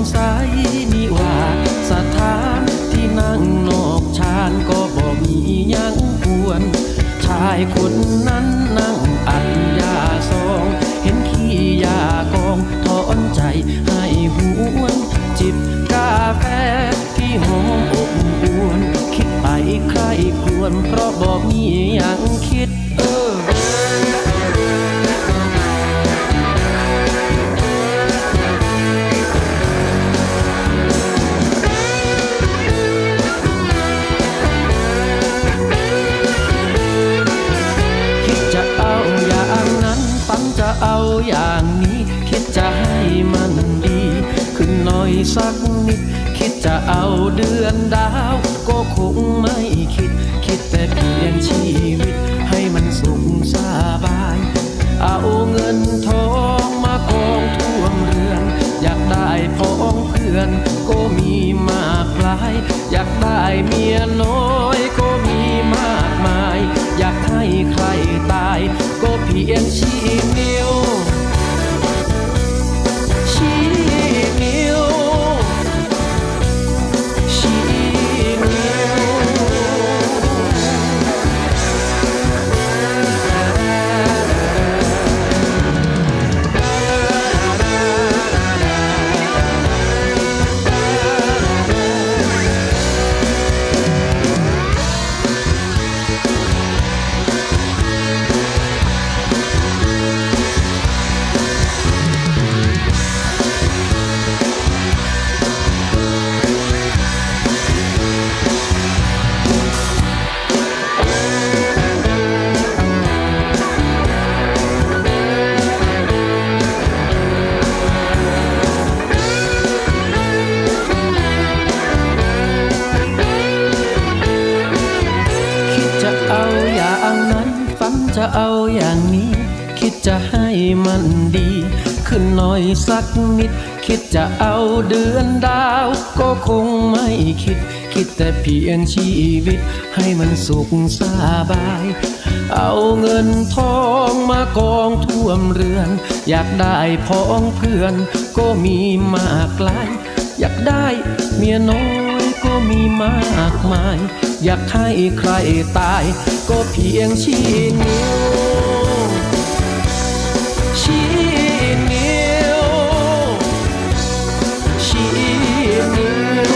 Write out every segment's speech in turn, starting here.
สัยนี่ว่าสถานที่นั่งนอกชานก็บ่มียังควรชายคนนั้นนั่งอัดยาซองเห็นขี้ยากองถอนใจให้หวนจิบกาแฟที่หอมอบอวนคิดไปใครควรเพราะบ่มียังคิดจะเอาอย่างนี้คิดจะให้มันดีขึ้นหน่อยสักนิดคิดจะเอาเดือนดาวก็คงไม่คิดแต่เพียงชีวิตให้มันสุขสบายเอาเงินทองมากองท่วมเรือนอยากได้พ้องเพื่อนก็มีมากมายอยากได้เมียน้อยก็มีมากมายอยากให้ใครตายก็เพียงชี้นิ้วชี้นิ้วชี้นิ้วจะเอาอย่างนี้คิดจะให้มันดีขึ้นหน่อยสักนิดคิดจะเอาเดือนดาวก็คงไม่คิดแต่เพียงชีวิตให้มันสุขสบายเอาเงินทองมากองท่วมเรือนอยากได้พ้องเพื่อนก็มีมากหลายอยากได้เมียน้อยก็มีมากมายอยากให้ใครตายก็เพียงชี้นิ้วชี้นิ้วชี้นิ้ว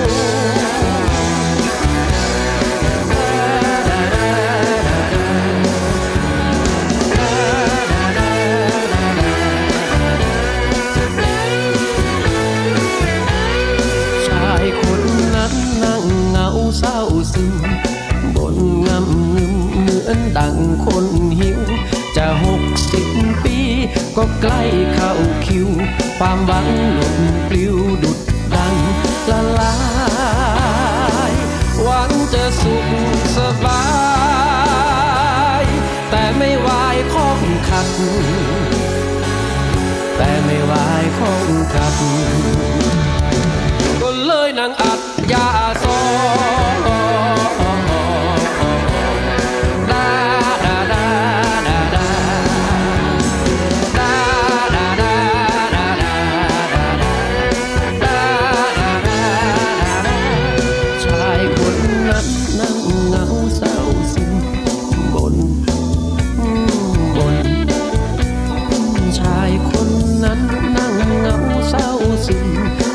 ชายคนนั้นนั่งเหงาเศร้าซึมบ่นงำงึมเหมือนดังคนหิวจะ60 ปีก็ใกล้เข้าคิวความหวังหล่นปลิวดุดดังละลายหวังจะสุขสบายแต่ไม่วายข้องขัดก็เลยนั่งอัดยาซองชายคนนั้นนั่งเหงาเศร้าซึม